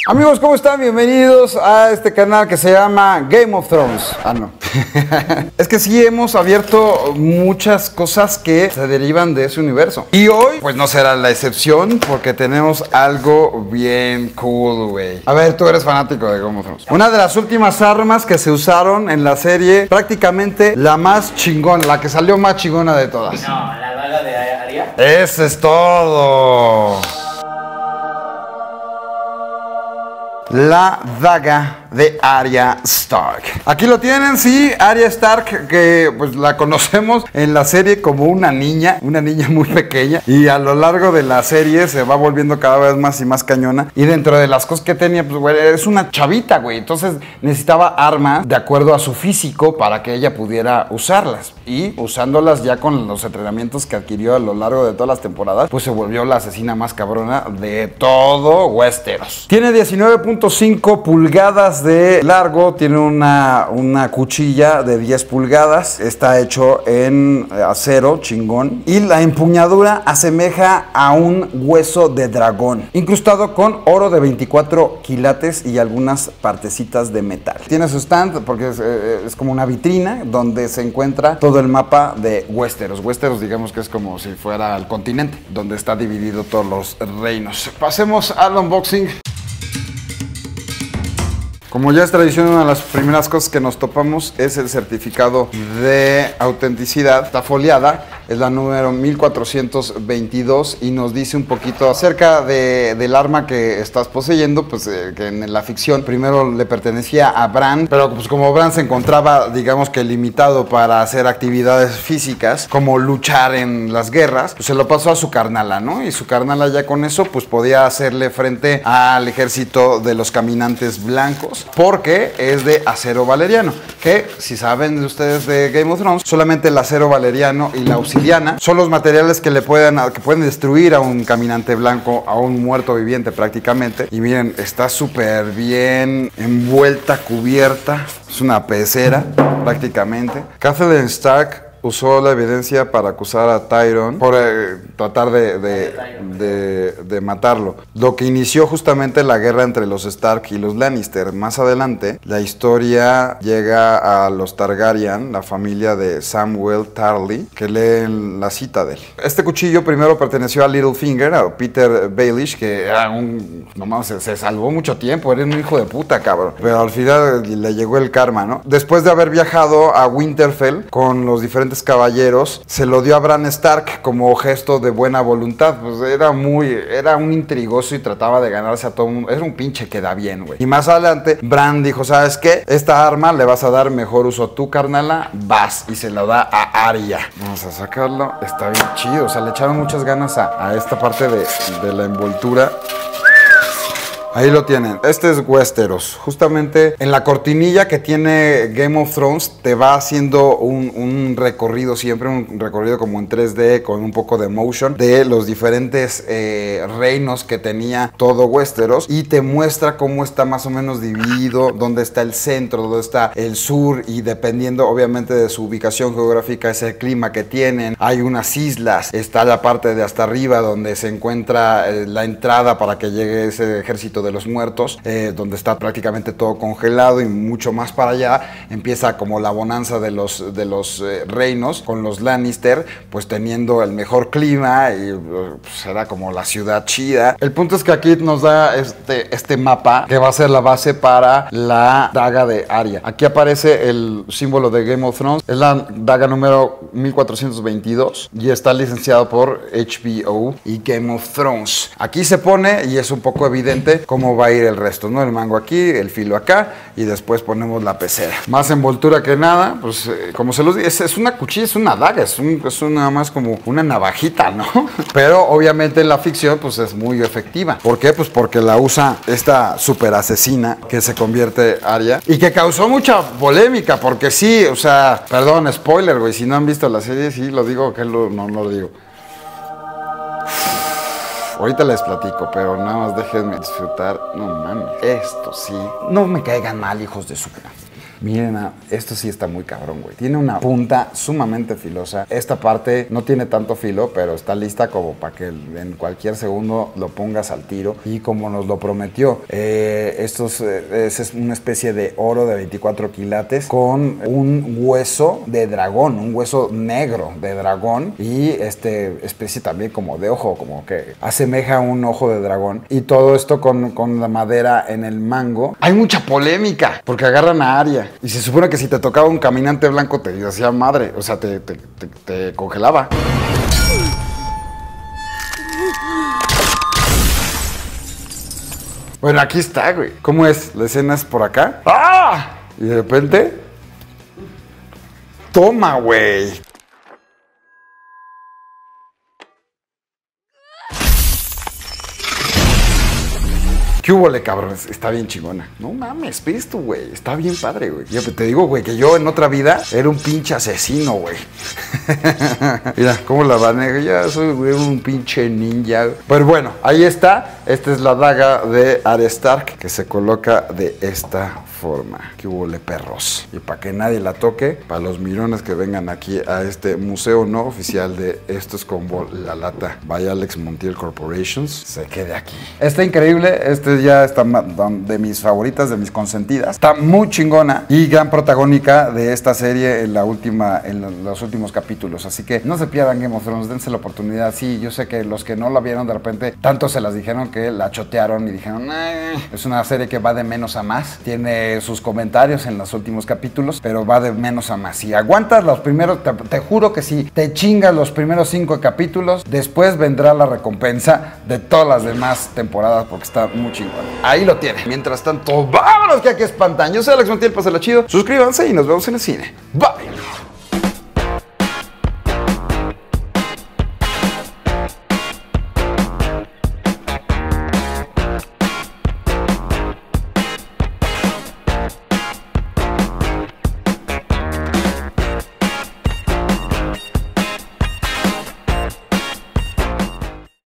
Amigos, ¿cómo están? Bienvenidos a este canal que se llama Game of Thrones. Ah, no. Es que sí hemos abierto muchas cosas que se derivan de ese universo. Y hoy, pues no será la excepción porque tenemos algo bien cool, güey. A ver, tú eres fanático de Game of Thrones. Una de las últimas armas que se usaron en la serie, prácticamente la más chingona, la que salió más chingona de todas. No, la daga de Arya. Eso es todo. La daga de Arya Stark. Aquí lo tienen, sí, Arya Stark, que pues la conocemos en la serie como una niña muy pequeña, y a lo largo de la serie se va volviendo cada vez más y más cañona, y dentro de las cosas que tenía, pues güey, es una chavita, güey, entonces necesitaba armas de acuerdo a su físico para que ella pudiera usarlas, y usándolas ya con los entrenamientos que adquirió a lo largo de todas las temporadas, pues se volvió la asesina más cabrona de todo Westeros. Tiene 19.5 pulgadas de largo, tiene una cuchilla de 10 pulgadas, está hecho en acero chingón, y la empuñadura asemeja a un hueso de dragón, incrustado con oro de 24 quilates y algunas partecitas de metal. Tiene su stand porque es como una vitrina donde se encuentra todo el mapa de Westeros. Westeros, digamos que es como si fuera el continente, donde está dividido todos los reinos. Pasemos al unboxing. Como ya es tradición, una de las primeras cosas que nos topamos es el certificado de autenticidad. Está foliada, es la número 1422 y nos dice un poquito acerca del arma que estás poseyendo, pues que en la ficción primero le pertenecía a Bran, pero pues como Bran se encontraba, digamos que limitado para hacer actividades físicas, como luchar en las guerras, pues se lo pasó a su carnala, ¿no? Y su carnala ya con eso, pues podía hacerle frente al ejército de los caminantes blancos, porque es de acero valeriano, que si saben ustedes de Game of Thrones, solamente el acero valeriano y la obsidiana son los materiales que pueden destruir a un caminante blanco, a un muerto viviente prácticamente. Y miren, está súper bien envuelta, cubierta, es una pecera prácticamente. Catelyn Stark usó la evidencia para acusar a Tyrion por tratar de matarlo. Lo que inició justamente la guerra entre los Stark y los Lannister. Más adelante, la historia llega a los Targaryen, la familia de Samwell Tarly, que leen la Citadel. Este cuchillo primero perteneció a Littlefinger, a Peter Baelish, que era se salvó mucho tiempo, era un hijo de puta, cabrón. Pero al final le llegó el karma, ¿no? Después de haber viajado a Winterfell con los diferentes caballeros, se lo dio a Bran Stark como gesto de buena voluntad. Pues era un intrigoso y trataba de ganarse a todo el mundo. Era un pinche que da bien, güey. Y más adelante, Bran dijo, ¿sabes qué? Esta arma le vas a dar mejor uso a tu carnala, vas, y se lo da a Arya. Vamos a sacarlo, está bien chido, o sea, le echaron muchas ganas a esta parte de la envoltura. Ahí lo tienen, este es Westeros. Justamente en la cortinilla que tiene Game of Thrones te va haciendo un recorrido siempre, un recorrido como en 3D con un poco de motion de los diferentes reinos que tenía todo Westeros, y te muestra cómo está más o menos dividido, dónde está el centro, dónde está el sur, y dependiendo obviamente de su ubicación geográfica es el clima que tienen. Hay unas islas, está la parte de hasta arriba donde se encuentra la entrada para que llegue ese ejército de los muertos, donde está prácticamente todo congelado, y mucho más para allá empieza como la bonanza de los reinos, con los Lannister pues teniendo el mejor clima, y pues era como la ciudad chida. El punto es que aquí nos da este mapa que va a ser la base para la daga de Arya. Aquí aparece el símbolo de Game of Thrones, es la daga número 1422 y está licenciado por HBO y Game of Thrones. Aquí se pone, y es un poco evidente cómo va a ir el resto, ¿no? El mango aquí, el filo acá, y después ponemos la pecera. Más envoltura que nada, pues como se los digo, es una cuchilla, es una daga, es nada más como una navajita, ¿no? Pero obviamente en la ficción pues es muy efectiva. ¿Por qué? Pues porque la usa esta super asesina que se convierte Arya, y que causó mucha polémica, porque sí, o sea, perdón, spoiler, güey, si no han visto la serie, sí lo digo, que no lo digo. Ahorita les platico, pero nada más déjenme disfrutar. No mames, esto sí. No me caigan mal, hijos de su... Miren, esto sí está muy cabrón, güey. Tiene una punta sumamente filosa. Esta parte no tiene tanto filo, pero está lista como para que en cualquier segundo lo pongas al tiro. Y como nos lo prometió, esto es una especie de oro de 24 quilates con un hueso de dragón, un hueso negro de dragón y especie también como de ojo, como que asemeja un ojo de dragón. Y todo esto con la madera en el mango. Hay mucha polémica porque agarran a Arya y se supone que si te tocaba un caminante blanco te hacía madre, o sea, te congelaba. Bueno, aquí está, güey. ¿Cómo es? La escena es por acá. ¡Ah! Y de repente... ¡Toma, güey! ¿Qué hubole, cabrones? Está bien chingona. No mames, ¿ves tú, güey? Está bien padre, güey. Yo te digo, güey, que yo en otra vida era un pinche asesino, güey. Mira, ¿cómo la manejo? Ya soy, güey, un pinche ninja. Pero bueno, ahí está. Esta es la daga de Arya Stark que se coloca de esta forma. ¿Qué hubole, perros? Y para que nadie la toque, para los mirones que vengan aquí a este museo no oficial de Esto es como la lata by Alex Montiel Corporations, se quede aquí. Está increíble. Ya está de mis favoritas, de mis consentidas. Está muy chingona y gran protagónica de esta serie en los últimos capítulos. Así que no se pierdan Game of Thrones, dense la oportunidad. Sí, yo sé que los que no la vieron de repente, tanto se las dijeron que la chotearon y dijeron, es una serie que va de menos a más. Tiene sus comentarios en los últimos capítulos, pero va de menos a más. Si aguantas los primeros, te juro que si te chingas los primeros 5 capítulos, después vendrá la recompensa de todas las demás temporadas porque está muy chingón. Ahí lo tiene. Mientras tanto, vámonos que aquí espantan. Yo soy Alex Montiel, pásala chido. Suscríbanse y nos vemos en el cine. Bye.